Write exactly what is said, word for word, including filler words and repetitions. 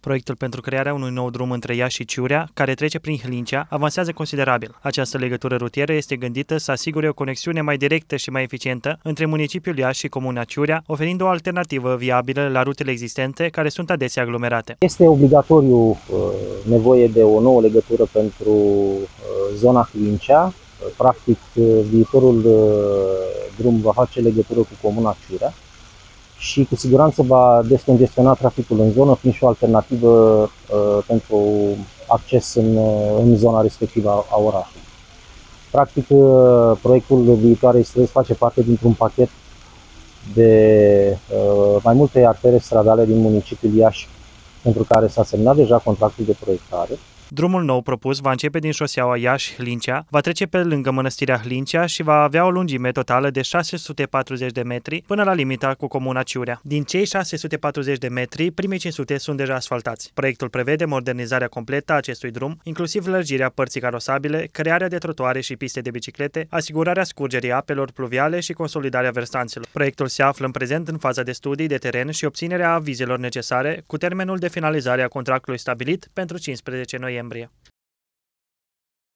Proiectul pentru crearea unui nou drum între Iași și Ciurea, care trece prin Hlincea, avansează considerabil. Această legătură rutieră este gândită să asigure o conexiune mai directă și mai eficientă între municipiul Iași și comuna Ciurea, oferind o alternativă viabilă la rutele existente, care sunt adesea aglomerate. Este obligatoriu nevoie de o nouă legătură pentru zona Hlincea. Practic, viitorul drum va face legătură cu comuna Ciurea și cu siguranță va descongestiona traficul în zonă, fiind și o alternativă uh, pentru acces în, în zona respectivă a, a orașului. Practic, uh, proiectul viitoarei străzi face parte dintr-un pachet de uh, mai multe artere stradale din municipiul Iași, pentru care s-a semnat deja contractul de proiectare. Drumul nou propus va începe din șoseaua Iași-Hlincea, va trece pe lângă mănăstirea Hlincea și va avea o lungime totală de șase sute patruzeci de metri până la limita cu comuna Ciurea. Din cei șase sute patruzeci de metri, primii cinci sute sunt deja asfaltați. Proiectul prevede modernizarea completă a acestui drum, inclusiv lărgirea părții carosabile, crearea de trotuare și piste de biciclete, asigurarea scurgerii apelor pluviale și consolidarea versanților. Proiectul se află în prezent în faza de studii de teren și obținerea avizelor necesare, cu termenul de finalizare a contractului stabilit pentru cincisprezece noiembrie.